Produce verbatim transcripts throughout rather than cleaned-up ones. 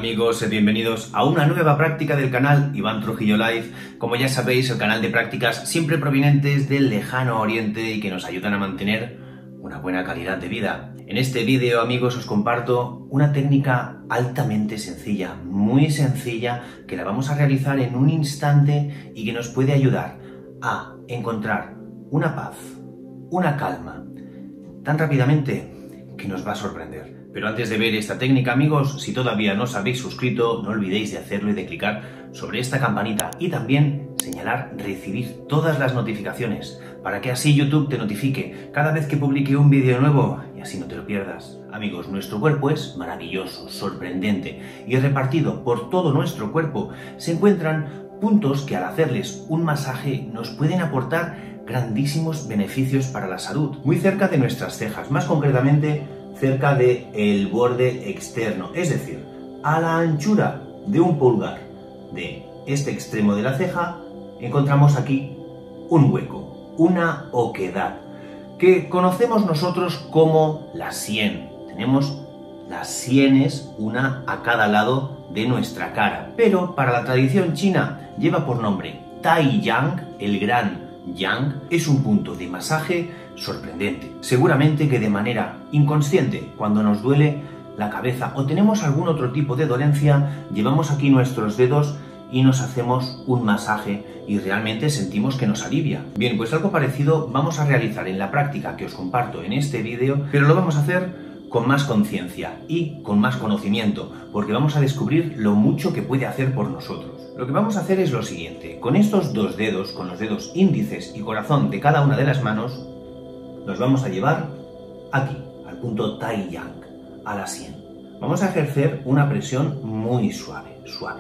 amigos, sed bienvenidos a una nueva práctica del canal Iván Trujillo Live. Como ya sabéis, el canal de prácticas siempre provenientes del lejano oriente y que nos ayudan a mantener una buena calidad de vida. En este vídeo, amigos, os comparto una técnica altamente sencilla, muy sencilla, que la vamos a realizar en un instante y que nos puede ayudar a encontrar una paz, una calma, tan rápidamente que nos va a sorprender. Pero antes de ver esta técnica, amigos, si todavía no os habéis suscrito, no olvidéis de hacerlo y de clicar sobre esta campanita y también señalar recibir todas las notificaciones para que así YouTube te notifique cada vez que publique un vídeo nuevo y así no te lo pierdas. Amigos, nuestro cuerpo es maravilloso, sorprendente y repartido por todo nuestro cuerpo se encuentran puntos que al hacerles un masaje nos pueden aportar grandísimos beneficios para la salud. Muy cerca de nuestras cejas, más concretamente cerca del borde externo, es decir, a la anchura de un pulgar de este extremo de la ceja, encontramos aquí un hueco, una oquedad, que conocemos nosotros como la sien. Tenemos las sienes, una a cada lado de nuestra cara, pero para la tradición china lleva por nombre Tai Yang, el gran Yang. Es un punto de masaje sorprendente. Seguramente que de manera inconsciente, cuando nos duele la cabeza o tenemos algún otro tipo de dolencia, llevamos aquí nuestros dedos y nos hacemos un masaje y realmente sentimos que nos alivia. Bien, pues algo parecido vamos a realizar en la práctica que os comparto en este vídeo, pero lo vamos a hacer con más conciencia y con más conocimiento, porque vamos a descubrir lo mucho que puede hacer por nosotros. Lo que vamos a hacer es lo siguiente: con estos dos dedos, con los dedos índices y corazón de cada una de las manos, nos vamos a llevar aquí, al punto Tai Yang, a la sien. Vamos a ejercer una presión muy suave, suave.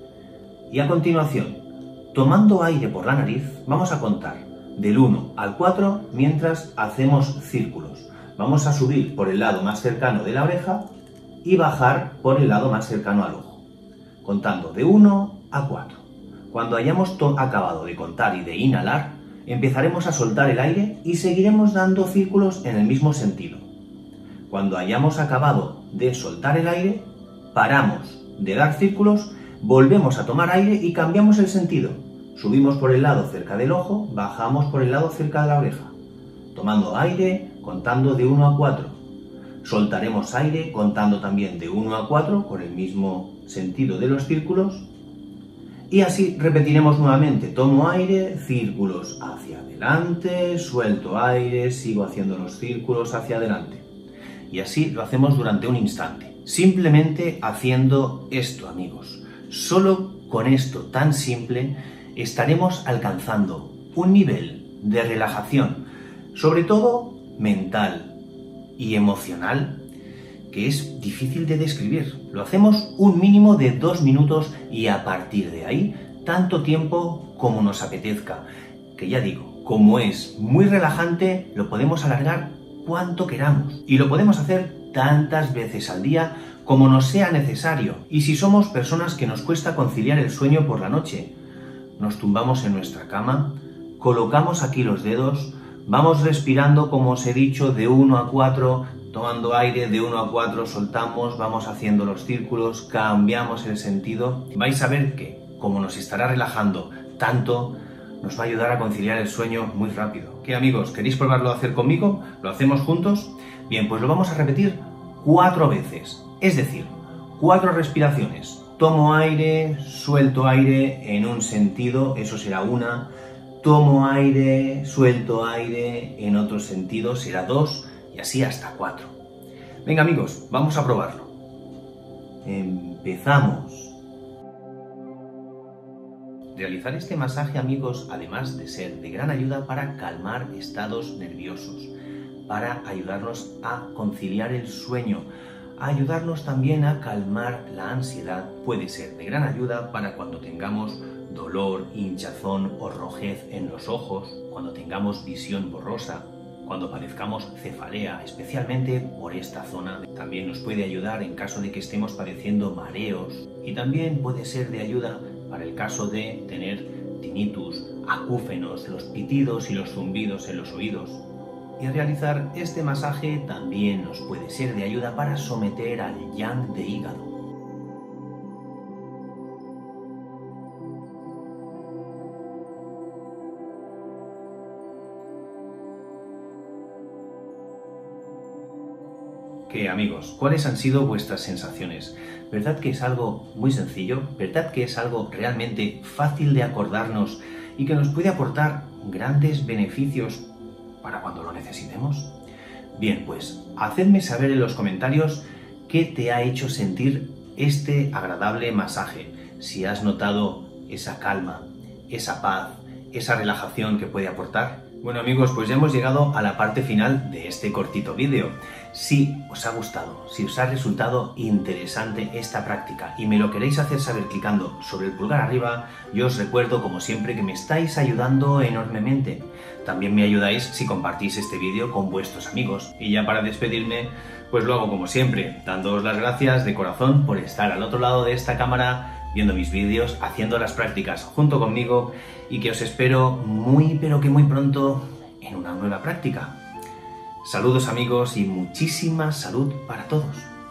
Y a continuación, tomando aire por la nariz, vamos a contar del uno al cuatro mientras hacemos círculos. Vamos a subir por el lado más cercano de la oreja y bajar por el lado más cercano al ojo, contando de uno a cuatro. Cuando hayamos acabado de contar y de inhalar, empezaremos a soltar el aire y seguiremos dando círculos en el mismo sentido. Cuando hayamos acabado de soltar el aire, paramos de dar círculos, volvemos a tomar aire y cambiamos el sentido. Subimos por el lado cerca del ojo, bajamos por el lado cerca de la oreja, tomando aire, contando de uno a cuatro. Soltaremos aire contando también de uno a cuatro con el mismo sentido de los círculos. Y así repetiremos nuevamente. Tomo aire, círculos hacia adelante, suelto aire, sigo haciendo los círculos hacia adelante. Y así lo hacemos durante un instante. Simplemente haciendo esto, amigos. Solo con esto tan simple estaremos alcanzando un nivel de relajación, sobre todo mental y emocional, que es difícil de describir. Lo hacemos un mínimo de dos minutos y a partir de ahí, tanto tiempo como nos apetezca. Que ya digo, como es muy relajante, lo podemos alargar cuanto queramos. Y lo podemos hacer tantas veces al día como nos sea necesario. Y si somos personas que nos cuesta conciliar el sueño por la noche, nos tumbamos en nuestra cama, colocamos aquí los dedos, vamos respirando, como os he dicho, de uno a cuatro, tomando aire de uno a cuatro, soltamos, vamos haciendo los círculos, cambiamos el sentido. Vais a ver que, como nos estará relajando tanto, nos va a ayudar a conciliar el sueño muy rápido. ¿Qué, amigos? ¿Queréis probarlo a hacer conmigo? ¿Lo hacemos juntos? Bien, pues lo vamos a repetir cuatro veces, es decir, cuatro respiraciones. Tomo aire, suelto aire en un sentido, eso será una. Tomo aire, suelto aire en otro sentido, será dos. Y así hasta cuatro. Venga, amigos, vamos a probarlo. Empezamos. Realizar este masaje, amigos, además de ser de gran ayuda para calmar estados nerviosos, para ayudarnos a conciliar el sueño, a ayudarnos también a calmar la ansiedad, puede ser de gran ayuda para cuando tengamos dolor, hinchazón o rojez en los ojos, cuando tengamos visión borrosa, cuando padezcamos cefalea, especialmente por esta zona. También nos puede ayudar en caso de que estemos padeciendo mareos y también puede ser de ayuda para el caso de tener tinnitus, acúfenos, los pitidos y los zumbidos en los oídos. Y realizar este masaje también nos puede ser de ayuda para someter al yang de hígado. que, amigos, ¿cuáles han sido vuestras sensaciones? ¿Verdad que es algo muy sencillo? ¿Verdad que es algo realmente fácil de acordarnos y que nos puede aportar grandes beneficios para cuando lo necesitemos? Bien, pues hacedme saber en los comentarios qué te ha hecho sentir este agradable masaje. Si has notado esa calma, esa paz, esa relajación que puede aportar. Bueno, amigos, pues ya hemos llegado a la parte final de este cortito vídeo. Si os ha gustado, si os ha resultado interesante esta práctica y me lo queréis hacer saber clicando sobre el pulgar arriba, yo os recuerdo como siempre que me estáis ayudando enormemente. También me ayudáis si compartís este vídeo con vuestros amigos. Y ya para despedirme, pues lo hago como siempre, dándoos las gracias de corazón por estar al otro lado de esta cámara viendo mis vídeos, haciendo las prácticas junto conmigo y que os espero muy pero que muy pronto en una nueva práctica. Saludos amigos y muchísima salud para todos.